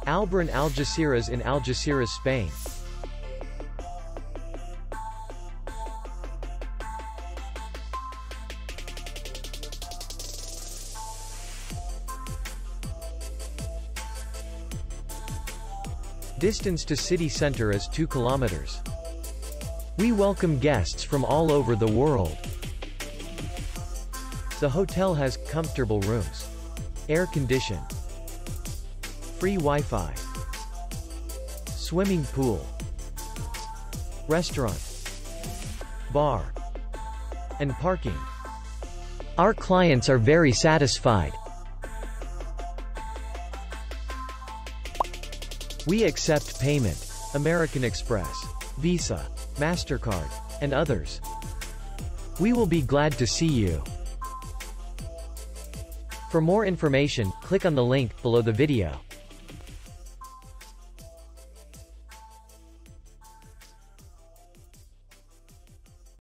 Alboran Algeciras in Algeciras, Spain. Distance to city center is 2 kilometers. We welcome guests from all over the world. The hotel has comfortable rooms, air condition, free Wi-Fi, swimming pool, restaurant, bar, and parking. Our clients are very satisfied. We accept payment, American Express, Visa, MasterCard, and others. We will be glad to see you. For more information, click on the link below the video.